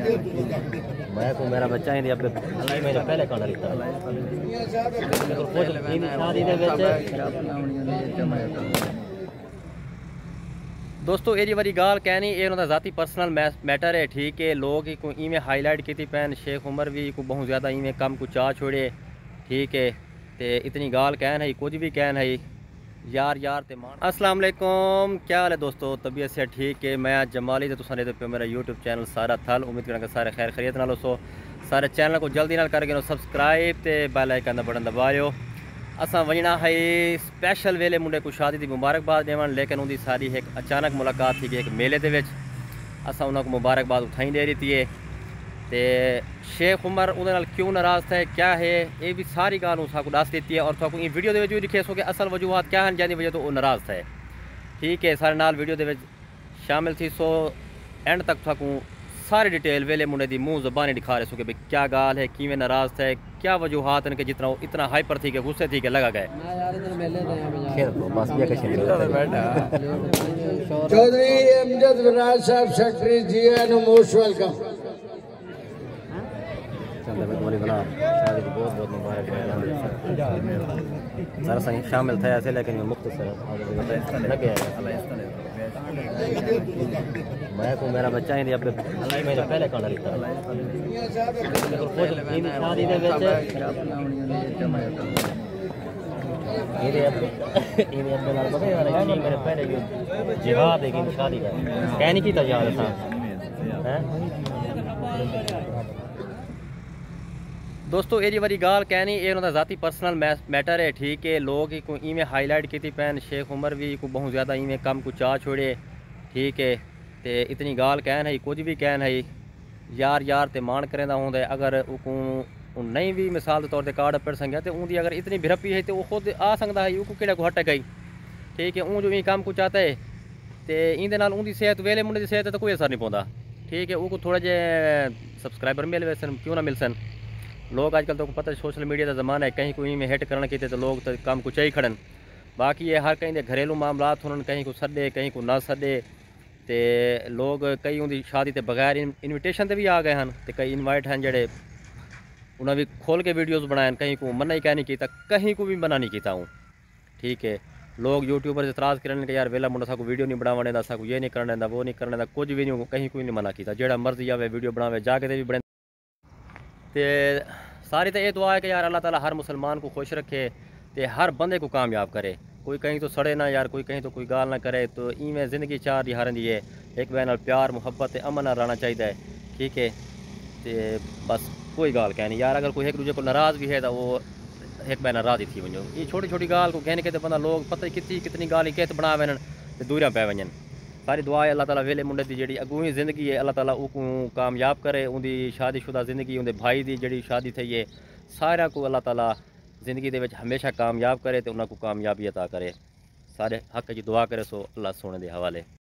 मैं को मेरा बच्चा ही अब मेरे पहले कौन लिखता दोस्तों एरी वाली गाल कहनी ये उन्होंने ज़ाती पर्सनल मैटर है। ठीक है, लोग ही कोई इवें हाईलाइट की पैन शेख उमर भी को बहुत ज़्यादा इवें कम को चा छोड़े। ठीक है, ते इतनी गाल कहन है कुछ भी कहन है यार यार ते मान। अस्सलाम वालेकुम, क्या हाल है दोस्तों? तबीयत से ठीक है। मैं जमाली तो तुसा पे मेरा यूट्यूब चैनल सारा थल उम्मीद करा सारे खैर खरीत नाल सो सारे चैनल को जल्दी नाल करके सब्सक्राइब ते बेल आइकन दा बटन दबाओ। असा वजना है स्पैशल वेले मुंडे को शादी की मुबारकबाद देवन, लेकिन उनकी सारी एक अचानक मुलाकात थी कि एक मेले के असा उन्होंने मुबारकबाद उठाई दे रही थी। तो शेख उमर उन्हें क्यों नाराज़ थे क्या है ये भी सारी गाल उसको दस दी है और थोड़ा वीडियो के दिखे सो कि असल वजूहत क्या हैं जिनकी वजह तो वो नाराज़ थे। ठीक है, सारे नाल वीडियो के शामिल थी। सो एंड तक थोड़ा सारी डिटेल वेले मुंडे की मुँह ज़बानी दिखा रहे सो कि भाई क्या गाल है, किवें नाराज़ थे, क्या वजूहत इनके जितना वो इतना हाइपर थी कि गुस्से थी कि लगा गए। चौधरी अमजद विराज साहब secretary ji and most welcome. बहुत बहुत मुबारक सर सही शामिल थे ऐसे, लेकिन मुख्तसर लगे मैं को मेरा बच्चा ही अब मेरे पहले कौन लिखता मेरे पहले जिहाद है शादी का कहनी की तजाद दोस्तों एरी वाली गाल कहनी ये उन्होंने ज़ाती पर्सनल मैटर है। ठीक है, लोग ही को इवें हाईलाइट की पैन शेख उमर भी को बहुत ज़्यादा इवें कम को चा छोड़े। ठीक है, ते इतनी गाल कहन है कुछ भी कहन है यार यार ते मान करें होंगे। अगर वो नहीं भी मिसाल के तौर पर कार्ड पढ़ संगे तो उनकी अगर इतनी भिरपी है तो वो खुद आ सकता है वो कि हट गई। ठीक है, वो जो कम को चाहता है तो इंदे नाल उनकी सेहत वेले मुंडे की सेहत तो कोई असर नहीं पाता। ठीक है, वो थोड़ा जे सब्सक्राइबर मिल वे सन क्यों ना मिल सन। लोग आजकल तो पता सोशल मीडिया का ज़माना है, कहीं कोई में हिट करने की तो लोग तो काम को चाहिए खड़न। बाकी ये हर कहीं घरेलू मामला उन्होंने कहीं को सदे कहीं को ना सदे तो लोग कई उनकी शादी के बगैर इनविटेशन से भी आ गए हैं तो कई इनवाइट हैं जड़े उन्हें भी खोल के वीडियोज़ बनाए, कहीं को मना ही कह नहीं किया, कहीं को भी मना नहीं किया हूँ। ठीक है, लोग यूट्यूबर से इतराज़ करने के यार वेला मुंडा साको वीडियो नहीं बनाने का, साको ये नहीं करने का, वो नहीं करने का, कुछ भी नहीं, कहीं कोई नहीं मना किया। जेड़ा मर्जी आवे वीडियो बनावे जाके भी बने। तो सारी तो ये दुआ है कि यार अल्लाह ताला हर मुसलमान को खुश रखे तो हर बंदे को कामयाब करे। कोई कहीं तो सड़े ना यार, कोई कहीं तो कोई गाल ना करे। तो इवें ज़िंदगी चार हर दी है, एक बहन प्यार मुहब्बत अमन रहना चाहिए। ठीक है, तो बस कोई गाल कहनी यार अगर कोई एक दूसरे को नाराज़ भी है तो वो एक बहन राज़ी थी वजो। ये छोटी छोटी गाल को कहने के तो बंदा लोग पता कितनी कितनी गाल कित बना वन तो दूरियां पै वजन। सारी दुआ है अल्लाह ताला वेले मुंडे की जी अगू ज़िंदगी है अल्लाह ताला उनको कामयाब करे। उनकी शादीशुदा ज़िंदगी उनके भाई की जी शादी थी है सारा को अल्लाह ताला ज़िंदगी के हमेशा कामयाब करे तो उन्होंने कामयाबी अता करे। सारे हक की दुआ करे। सो अल्लाह सोने के हवाले।